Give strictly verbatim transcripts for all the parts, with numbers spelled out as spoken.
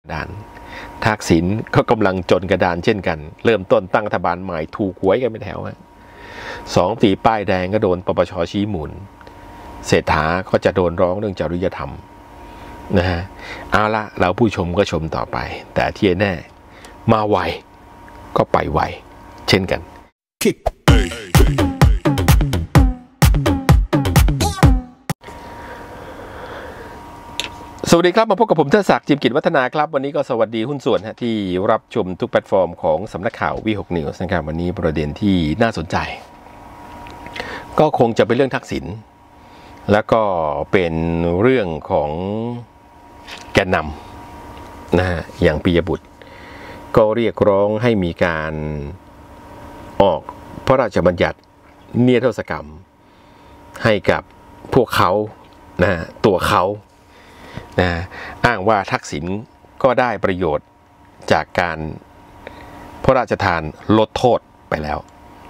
ดานทักษิณก็กำลังจนกระดานเช่นกันเริ่มต้นตั้งรัฐบาลใหม่ถูกหวยกันเป็นแถวสองตีป้ายแดงก็โดนปปช.ชี้หมุนเศรษฐาก็จะโดนร้องเรื่องจริยธรรมนะฮะเอาละเราผู้ชมก็ชมต่อไปแต่ที่แน่มาไวก็ไปไวเช่นกันสวัสดีครับมาพบกับผมเทิดศักดิ์จิมกิจวัฒนาครับวันนี้ก็สวัสดีหุ้นส่วนที่รับชมทุกแพลตฟอร์มของสำนักข่าว วี หก News นะครับวันนี้ประเด็นที่น่าสนใจก็คงจะเป็นเรื่องทักษิณแล้วก็เป็นเรื่องของแกนนำนะฮะอย่างปิยบุตรก็เรียกร้องให้มีการออกพระราชบัญญัตินิรโทษกรรมให้กับพวกเขานะตัวเขานะอ้างว่าทักษิณก็ได้ประโยชน์จากการพระราชทานลดโทษไปแล้ว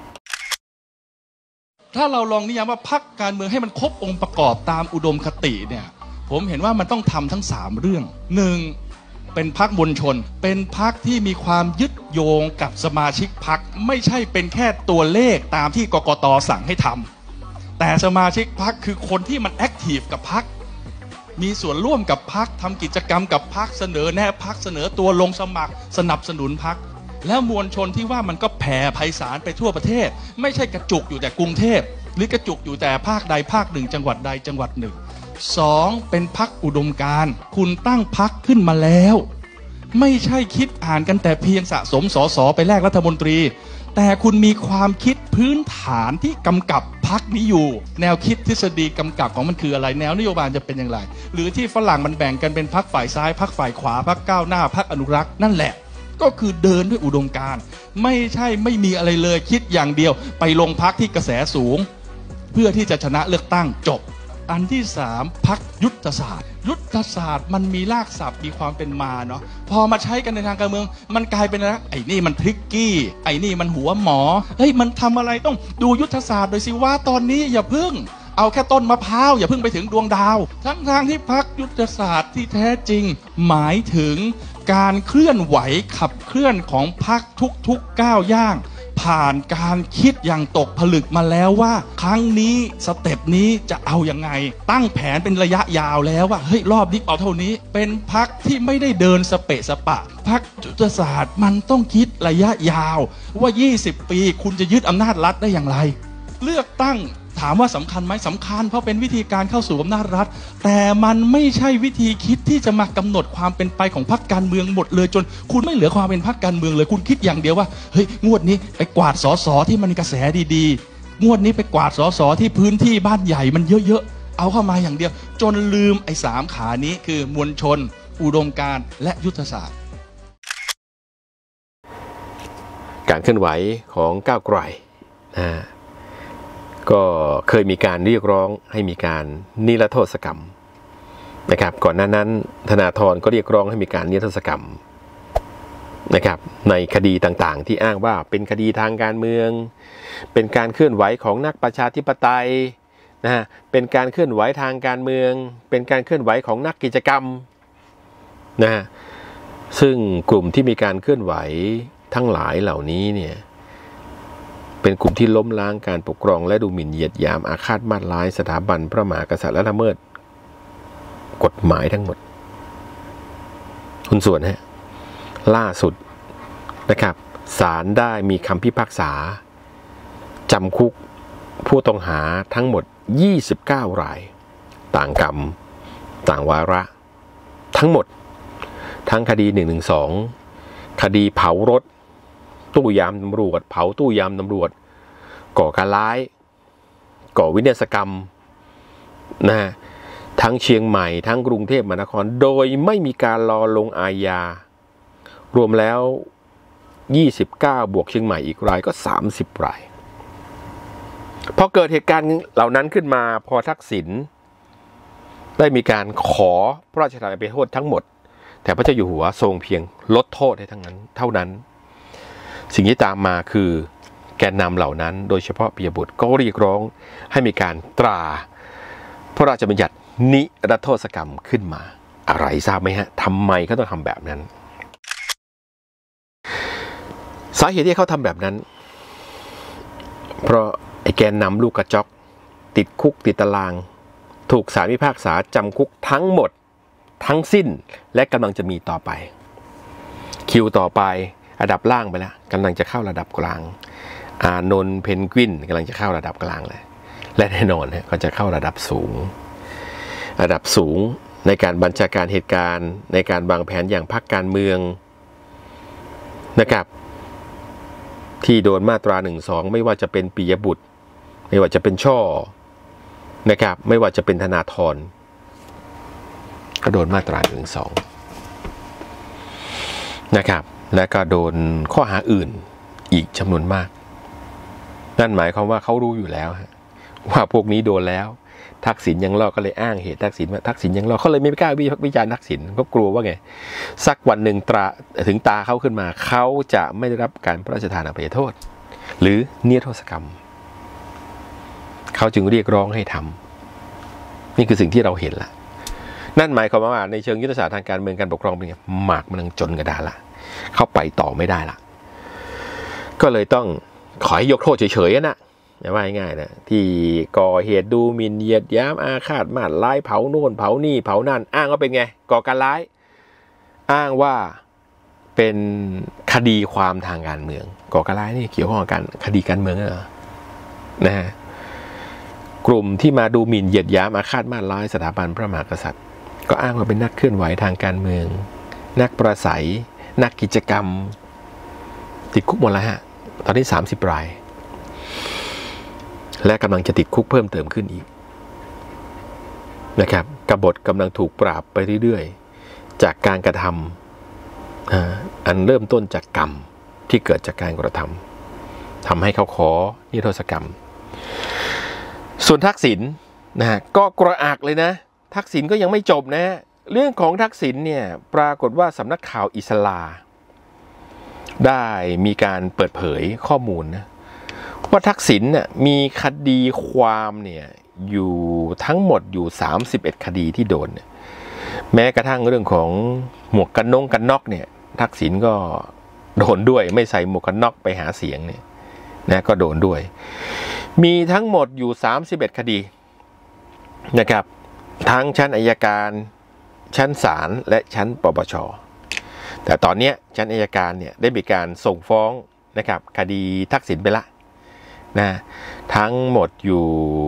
ถ้าเราลองนิยามว่าพรรคการเมืองให้มันครบองค์ประกอบตามอุดมคติเนี่ยผมเห็นว่ามันต้องทำทั้งสามเรื่องหนึ่งเป็นพรรคมวลชนเป็นพรรคที่มีความยึดโยงกับสมาชิกพรรคไม่ใช่เป็นแค่ตัวเลขตามที่กกต.สั่งให้ทำแต่สมาชิกพรรคคือคนที่มันแอคทีฟกับพรรคมีส่วนร่วมกับพรรคทำกิจกรรมกับพรรคเสนอแนะพรรคเสนอตัวลงสมัครสนับสนุนพรรคแล้วมวลชนที่ว่ามันก็แผ่ไพศาลไปทั่วประเทศไม่ใช่กระจุกอยู่แต่กรุงเทพหรือกระจุกอยู่แต่ภาคใดภาคหนึ่งจังหวัดใดจังหวัดหนึ่งสองเป็นพรรคอุดมการณ์คุณตั้งพรรคขึ้นมาแล้วไม่ใช่คิดอ่านกันแต่เพียงสะสมสสไปแลกรัฐมนตรีแต่คุณมีความคิดพื้นฐานที่กำกับพรรคนี้อยู่แนวคิดทฤษฎีกำกับของมันคืออะไรแนวนโยบายจะเป็นอย่างไรหรือที่ฝรั่งมันแบ่งกันเป็นพรรคฝ่ายซ้ายพรรคฝ่ายขวาพรรคก้าวหน้าพรรคอนุรักษ์นั่นแหละก็คือเดินด้วยอุดมการณ์ไม่ใช่ไม่มีอะไรเลยคิดอย่างเดียวไปลงพรรคที่กระแสสูงเพื่อที่จะชนะเลือกตั้งจบอันที่สามพรรคยุทธศาสตร์ยุทธศาสตร์มันมีรากศัพท์มีความเป็นมาเนาะพอมาใช้กันในทางการเมืองมันกลายเป็นนะไอ้นี่มันทริกกี้ไอ้นี่มันหัวหมอเฮ้ยมันทำอะไรต้องดูยุทธศาสตร์โดยสิว่าตอนนี้อย่าพึ่งเอาแค่ต้นมะพร้าวอย่าพึ่งไปถึงดวงดาวทั้งทางที่พรรคยุทธศาสตร์ที่แท้จริงหมายถึงการเคลื่อนไหวขับเคลื่อนของพรรคทุกๆก้าวย่างผ่านการคิดอย่างตกผลึกมาแล้วว่าครั้งนี้สเต็ปนี้จะเอายังไงตั้งแผนเป็นระยะยาวแล้วว่าเฮ้ยรอบนี้เอาเท่านี้เป็นพรรคที่ไม่ได้เดินสเปะสปะพรรคยุทธศาสตร์มันต้องคิดระยะยาวว่ายี่สิบปีคุณจะยึดอำนาจรัฐได้อย่างไรเลือกตั้งถามว่าสำคัญไหมสำคัญเพราะเป็นวิธีการเข้าสู่อำนาจรัฐแต่มันไม่ใช่วิธีคิดที่จะมากำหนดความเป็นไปของพรรคการเมืองหมดเลยจนคุณไม่เหลือความเป็นพรรคการเมืองเลยคุณคิดอย่างเดียวว่าเฮ้ยงวดนี้ไปกวาดสสที่มันกระแสดีๆงวดนี้ไปกวาดสสที่พื้นที่บ้านใหญ่มันเยอะๆเอาเข้ามาอย่างเดียวจนลืมไอ้สามขานี้คือมวลชนอุดมการณ์และยุทธศาสตร์การเคลื่อนไหวของก้าวไกลนะก็เคยมีการเรียกร้องให้มีการนิรโทษกรรมนะครับก่อนหน้านั้นธนาธรก็เรียกร้องให้มีการนิรโทษกรรมนะครับในคดีต่างๆที่อ้างว่าเป็นคดีทางการเมืองเป็นการเคลื่อนไหวของนักประชาธิปไตยนะฮะเป็นการเคลื่อนไหวทางการเมืองเป็นการเคลื่อนไหวของนักกิจกรรมนะฮะซึ่งกลุ่มที่มีการเคลื่อนไหวทั้งหลายเหล่านี้เนี่ยเป็นกลุ่มที่ล้มล้างการปกครองและดูหมิ่นเหยียดหยามอาฆาตมาตร้ายสถาบันพระมหากษัตริย์และละเมิดกฎหมายทั้งหมดคุณส่วนฮะล่าสุดนะครับศาลได้มีคำพิพากษาจำคุกผู้ต้องหาทั้งหมดยี่สิบเก้ารายต่างกรรมต่างวาระทั้งหมดทั้งคดีหนึ่งหนึ่งสองคดีเผารถตู้ยามตำรวจเผาตู้ยามตำรวจก่อการร้ายก่อวินาศกรรมนะทั้งเชียงใหม่ทั้งกรุงเทพมหานครโดยไม่มีการรอลงอาญารวมแล้วยี่สิบเก้าบวกเชียงใหม่อีกรายก็สามสิบรายพอเกิดเหตุการณ์เหล่านั้นขึ้นมาพอทักษิณได้มีการขอพระราชทานอภัยโทษทั้งหมดแต่พระเจ้าอยู่หัวทรงเพียงลดโทษให้ทั้งนั้นเท่านั้นสิ่งที่ตามมาคือแกนนำเหล่านั้นโดยเฉพาะปิยบุตรก็เรียกร้องให้มีการตราพระราชบัญญัตินิรโทษกรรมขึ้นมาอะไรทราบไหมฮะทำไมเขาต้องทำแบบนั้นสาเหตุที่เขาทำแบบนั้นเพราะไอ้แกนนำลูกกระจอกติดคุกติดตารางถูกศาลพิพากษาจำคุกทั้งหมดทั้งสิ้นและกำลังจะมีต่อไปคิวต่อไประดับล่างไปแล้วกำลังจะเข้าระดับกลางอานนท์เพนกวินกำลังจะเข้าระดับกลางเลยและแน่นอนฮะก็จะเข้าระดับสูงระดับสูงในการบัญชาการเหตุการณ์ในการวางแผนอย่างพรรคการเมืองนะครับที่โดนมาตราหนึ่งสองไม่ว่าจะเป็นปิยบุตรไม่ว่าจะเป็นช่อนะครับไม่ว่าจะเป็นธนาธรก็โดนมาตราหนึ่งสองนะครับและก็โดนข้อหาอื่นอีกจำนวนมากนั่นหมายความว่าเขารู้อยู่แล้วว่าพวกนี้โดนแล้วทักษิณยังรอดก็เลยอ้างเหตุทักษิณว่าทักษิณยังรอดเขาเลยไม่กล้าวิจารณ์ทักษิณก็กลัวว่าไงสักวันหนึ่งตราถึงตาเขาขึ้นมาเขาจะไม่ได้รับการพระราชทานอภัยโทษหรือนิรโทษกรรมเขาจึงเรียกร้องให้ทำนี่คือสิ่งที่เราเห็นละนั่นหมายความว่าในเชิงยุทธศาสตร์ทางการเมืองการปกครองเป็นไงหมากมันจนกระดานละเข้าไปต่อไม่ได้ละก็เลยต้องขอให้ยกโทษเฉยๆนะว่าง่ายๆนะที่ก่อเหตุดูหมิ่นเหยียดหยามอาฆาตมาดร้ายเผาโน่นเผานี่เผานั่นอ้างว่าเป็นไงก่อการร้ายอ้างว่าเป็นคดีความทางการเมืองก่อการร้ายนี่เกี่ยวข้องกับการคดีการเมืองเหรอนะฮะกลุ่มที่มาดูหมิ่นเหยียดหยามอาฆาตมาดร้ายสถาบันพระมหากษัตริย์ก็อ้างว่าเป็นนักเคลื่อนไหวทางการเมืองนักประสัยนักกิจกรรมติดคุกหมดแล้วฮะตอนนี้สามสิบรายและกำลังจะติดคุกเพิ่มเติมขึ้นอีกนะครับกบฏกำลังถูกปราบไปเรื่อยๆจากการกระทำอันเริ่มต้นจากกรรมที่เกิดจากการกระทำทำให้เขาขอนิรโทษกรรมส่วนทักษิณนะฮะก็กระอักเลยนะทักษิณก็ยังไม่จบนะเรื่องของทักษิณเนี่ยปรากฏว่าสำนักข่าวอิสลาได้มีการเปิดเผยข้อมูลนะว่าทักษิณเนี่ยมีคดีความเนี่ยอยู่ทั้งหมดอยู่สามสิบเอ็ดคดีที่โดนเนี่ยแม้กระทั่งเรื่องของหมวกกันน็อกกันน็อกเนี่ยทักษิณก็โดนด้วยไม่ใส่หมวกกันน็อกไปหาเสียงเนี่ยนะก็โดนด้วยมีทั้งหมดอยู่สามสิบเอ็ดคดีนะครับทั้งชั้นอัยการชั้นศาลและชั้นปปช.แต่ตอนนี้ชั้นอัยการเนี่ยได้มีการส่งฟ้องนะครับคดีทักษิณไปละนะทั้งหมดอยู่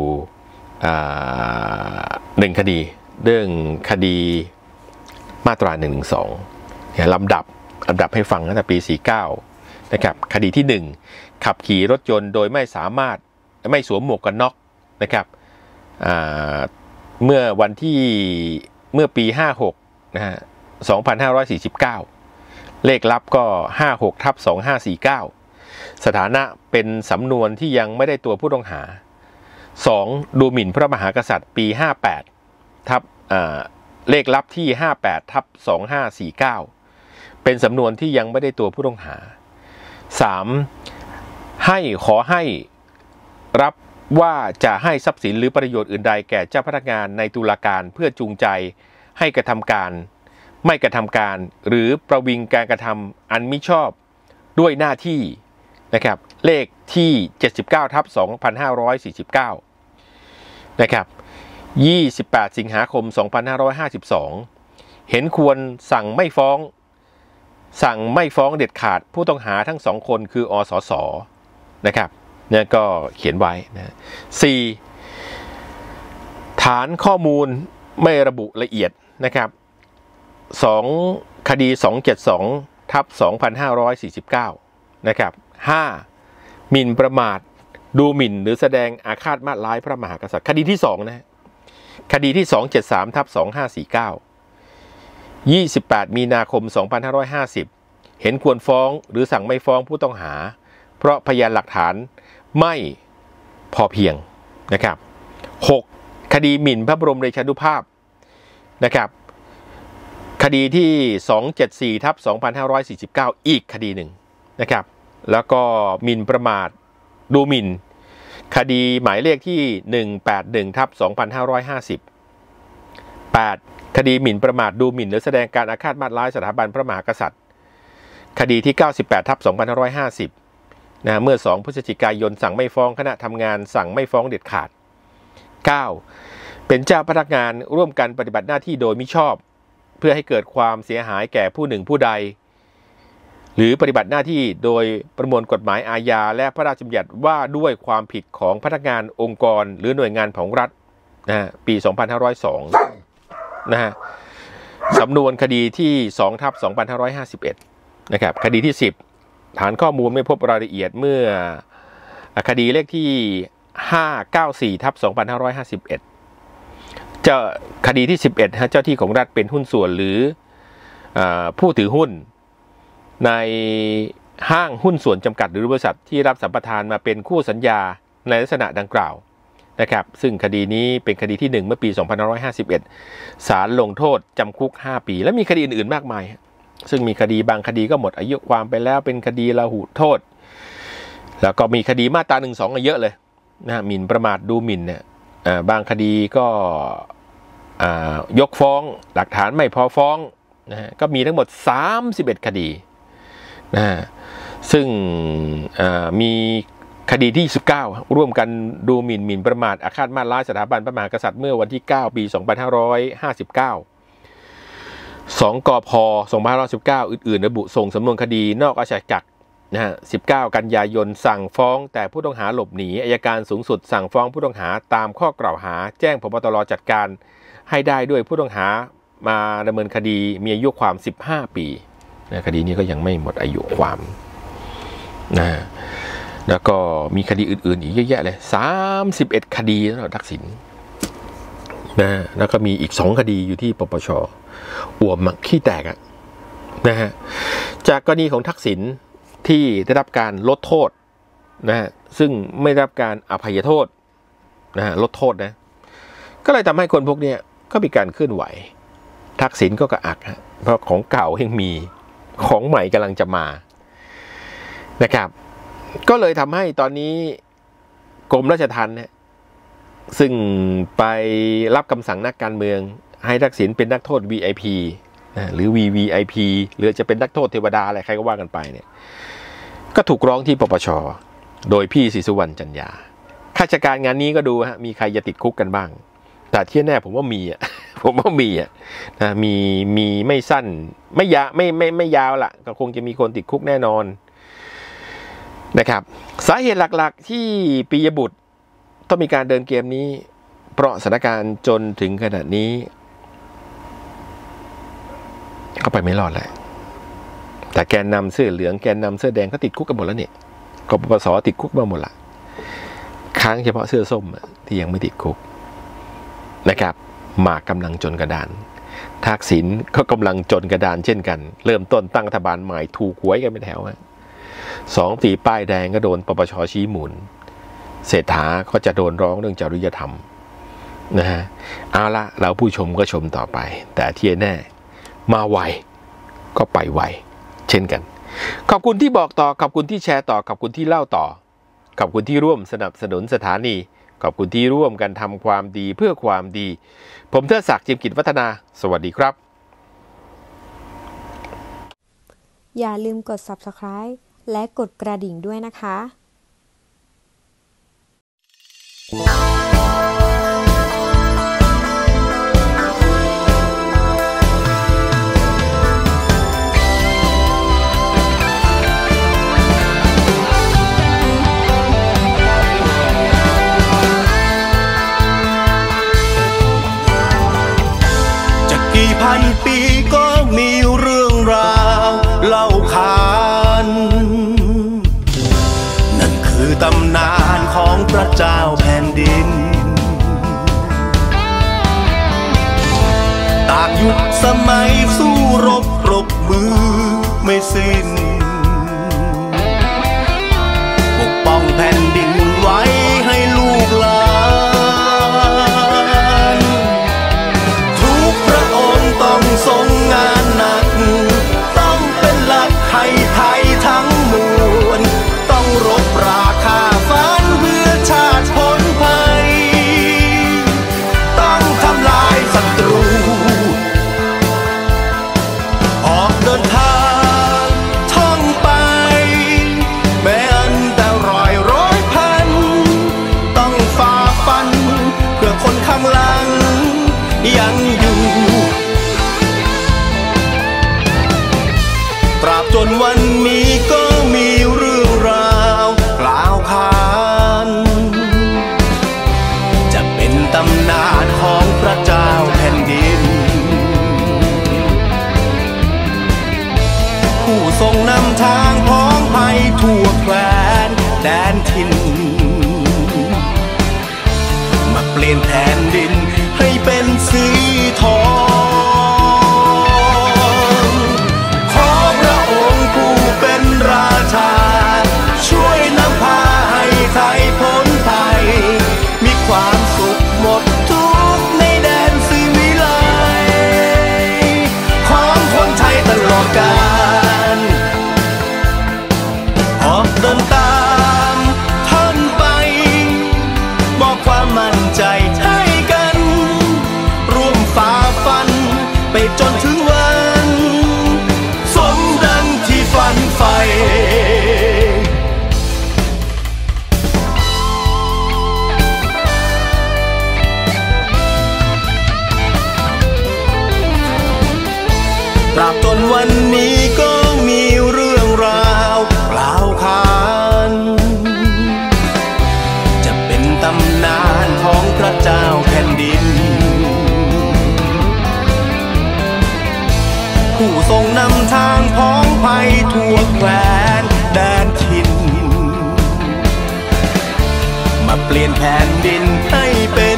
หนึ่งคดีเรื่องคดีมาตราหนึ่งหนึ่งสองลำดับลำดับให้ฟังตั้งแต่ปีสี่สิบเก้านะครับคดีที่หนึ่งขับขี่รถยนต์โดยไม่สามารถไม่สวมหมวกกันน็อกนะครับเมื่อวันที่เมื่อปีห้าหกนะฮะสองพันห้าร้อยสี่สิบเก้าเลขลับก็ห้าหกทับสองห้าสี่เก้าสถานะเป็นสำนวนที่ยังไม่ได้ตัวผู้ต้องหาสองดูหมิ่นพระมหากษัตริย์ปีห้าแปดทับเลขลับที่ห้าแปดทับสองห้าสี่เก้าเป็นสำนวนที่ยังไม่ได้ตัวผู้ต้องหาสามให้ขอให้รับว่าจะให้ทรัพย์สินหรือประโยชน์อื่นใดแก่เจ้าพนักงานในตุลาการเพื่อจูงใจให้กระทำการไม่กระทำการหรือประวิงการกระทำอันมิชอบด้วยหน้าที่นะครับเลขที่เจ็ดสิบเก้าทับสองพันห้าร้อยสี่สิบเก้านะครับยี่สิบแปดสิงหาคมสองพันห้าร้อยห้าสิบสองเห็นควรสั่งไม่ฟ้องสั่งไม่ฟ้องเด็ดขาดผู้ต้องหาทั้งสองคนคืออสสนะครับเนี่ยก็เขียนไว้นะสี่ฐานข้อมูลไม่ระบุละเอียดนะครับสองคดีสองเจ็ดสองทับสองพันห้าร้อยสี่สิบเก้านะครับห้าหมิ่นประมาทดูหมิ่นหรือแสดงอาฆาตมาดร้ายพระมหากษัตริย์คดีที่สองนะคดีที่สองเจ็ดสามทับสองห้าสี่เก้ายี่สิบแปดมีนาคมสองพันห้าร้อยห้าสิบเห็นควรฟ้องหรือสั่งไม่ฟ้องผู้ต้องหาเพราะพยานหลักฐานไม่พอเพียงนะครับหกคดีหมิ่นพระบรมเดชานุภาพนะครับคดีที่สองเจ็ดสี่ทับสองพันห้าร้อยสี่สิบเก้าอีกคดีหนึ่งนะครับแล้วก็หมิ่นประมาทดูหมิ่นคดีหมายเลขที่หนึ่งแปดหนึ่งทับสองพันห้าร้อยห้าสิบ แปดคดีหมิ่นประมาทดูหมิ่นหรือแสดงการอาฆาตมาตร้ายสถาบันพระมหากษัตริย์คดีที่เก้าสิบแปดทับสองพันห้าร้อยห้าสิบนะเมื่อสองพฤศจิกายนสั่งไม่ฟ้องคณะทำงานสั่งไม่ฟ้องเด็ดขาดเก้าเป็นเจ้าพนักงานร่วมกันปฏิบัติหน้าที่โดยมิชอบเพื่อให้เกิดความเสียหายแก่ผู้หนึ่งผู้ใดหรือปฏิบัติหน้าที่โดยประมวลกฎหมายอาญาและพระราชบัญญัติว่าด้วยความผิดของพนักงานองค์กรหรือหน่วยงานของรัฐนะปีสองพันห้าร้อยสองนะฮะสำนวนคดีที่สองทับสองพันห้าร้อยห้าสิบเอ็ดนะครับคดีที่สิบฐานข้อมูลไม่พบรายละเอียดเมื่อคดีเลขที่ห้าร้อยเก้าสิบสี่ทับสองพันห้าร้อยห้าสิบเอ็ดเจ้าคดีที่สิบเอ็ดเจ้าที่ของรัฐเป็นหุ้นส่วนหรือผู้ถือหุ้นในห้างหุ้นส่วนจำกัดหรือบริษัทที่รับสัมปทานมาเป็นคู่สัญญาในลักษณะดังกล่าวนะครับซึ่งคดีนี้เป็นคดีที่หนึ่งเมื่อปีสองพันห้าร้อยห้าสิบเอ็ดศาลลงโทษจำคุกห้าปีและมีคดีอื่นๆมากมายซึ่งมีคดีบางคดีก็หมดอายุความไปแล้วเป็นคดีละหุโทษแล้วก็มีคดีมาตราหนึ่งสองเยอะเลยนะหมิ่นประมาทดูหมิ่นเนี่ยบางคดีก็ยกฟ้องหลักฐานไม่พอฟ้องนะฮะก็มีทั้งหมดสามสิบเอ็ดคดีนะซึ่งมีคดีที่สิบเก้าร่วมกันดูหมิ่นหมิ่นประมาทอาฆาตมาตร้ายสถาบันพระมหากษัตริย์เมื่อวันที่เก้าปีสองพันห้าร้อยห้าสิบเก้าสองกพสองพันห้าร้อยสิบเก้าอื่นๆระบุส่งสำนวนคดีนอกราชอาณาจักรนะฮะสิบเก้ากันยายนสั่งฟ้องแต่ผู้ต้องหาหลบหนีอัยการสูงสุดสั่งฟ้องผู้ต้องหาตามข้อกล่าวหาแจ้งผบตรจัดการให้ได้ด้วยผู้ต้องหามาดำเนินคดีมีอายุความสิบห้าปีนะคดีนี้ก็ยังไม่หมดอายุความนะแล้วก็มีคดีอื่นๆอีกเยอะแยะเลยสามสิบเอ็ดคดีสำหรับทักษิณนะแล้วก็มีอีกสองคดีอยู่ที่ปปช.อ่วมขี้แตกอะนะฮะจากกรณีของทักษิณที่ได้รับการลดโทษนะฮะซึ่งไม่ได้รับการอภัยโทษนะฮะลดโทษนะก็เลยทำให้คนพวกนี้ก็มีการเคลื่อนไหวทักษิณก็กระอักฮะเพราะของเก่ายังมีของใหม่กำลังจะมานะครับก็เลยทำให้ตอนนี้กรมราชทัณฑ์เนี่ยซึ่งไปรับคำสั่งนักการเมืองให้ทักษิณเป็นนักโทษ วี ไอ พี นะหรือ วี วี ไอ พี หรือจะเป็นนักโทษเทวดาอะไรใครก็ว่ากันไปเนี่ยก็ถูกร้องที่ปปช.โดยพี่ศรีสุวรรณจันยาข้าราชการงานนี้ก็ดูฮะมีใครจะติดคุกกันบ้างแต่ที่แน่ผมว่ามีอ่ะผมว่ามีอ่ะนะมีมีไม่สั้นไม่ยาวไม่ไม่ไม่ยาวละก็คงจะมีคนติดคุกแน่นอนนะครับสาเหตุหลักๆที่ปิยบุตรต้องมีการเดินเกมนี้เพราะสถานการณ์จนถึงขนาดนี้เข้าไปไม่รอดแล้วแต่แกนนำเสื้อเหลืองแกนนำเสื้อแดงเขาติดคุกกันหมดแล้วเนี่ยกปปสติดคุกมาหมดละค้างเฉพาะเสื้อส้มที่ยังไม่ติดคุกนะครับหมากกำลังจนกระดานทักษิณก็กำลังจนกระดานเช่นกันเริ่มต้นตั้งรัฐบาลใหม่ถูกหวยกันเป็นแถวสองตีป้ายแดงก็โดนปปช.ชี้หมุนเศรษฐาก็จะโดนร้องเรื่องจริยธรรมนะฮะเอาละเราผู้ชมก็ชมต่อไปแต่ที่แน่มาไวก็ไปไวเช่นกันขอบคุณที่บอกต่อขอบคุณที่แชร์ต่อขอบคุณที่เล่าต่อขอบคุณที่ร่วมสนับสนุนสถานีขอบคุณที่ร่วมกันทำความดีเพื่อความดีผมเทิดศักดิ์ จิมกิจวัฒนาสวัสดีครับอย่าลืมกด ซับสไครบ์ และกดกระดิ่งด้วยนะคะกี่พันปีก็มีเรื่องราวเล่าขานนั่นคือตำนานของพระเจ้าแผ่นดินตากยุคสมัยสู้รบปรบมือไม่สิ้นปกป้องแผ่นดินไว้ให้ลูกหลานทุกพระองค์ต้องทรงงานหนักต้องเป็นหลักให้ไทยทั้งมวลต้องรบราคาฝันเพื่อชาติพ้นภัยต้องทำลายศัตรูบจนวันนี้ก็มีเรื่องราวกล่าวขานจะเป็นตำนานของพระเจ้าแผ่นดินผู้ทรงนำทางพ้องภัยทั่วแคว้นแดนถิ่นมาเปลี่ยนแผ่นดินให้เป็นสีทองขอพระองค์ผู้เป็นราชาช่วยนำพาให้ไทยพ้นภัยมีความสุขหมดทุกในแดนสิวิไลของคนไทยตลอดกาลออกเดินตามท่านไปมอบความมั่นใจให้กันร่วมฝ่าฟันไปจนถึงวันสมดังที่ฝันใฝ่ตราบจนวันนี้ก็มีเรื่องราวกล่าวขานจะเป็นตำนานของพระเจ้าแผ่นดินผู้ทรงนำทางพ้องภัยทั่วแคว้นแดนถิ่นมาเปลี่ยนแผ่นดินให้เป็น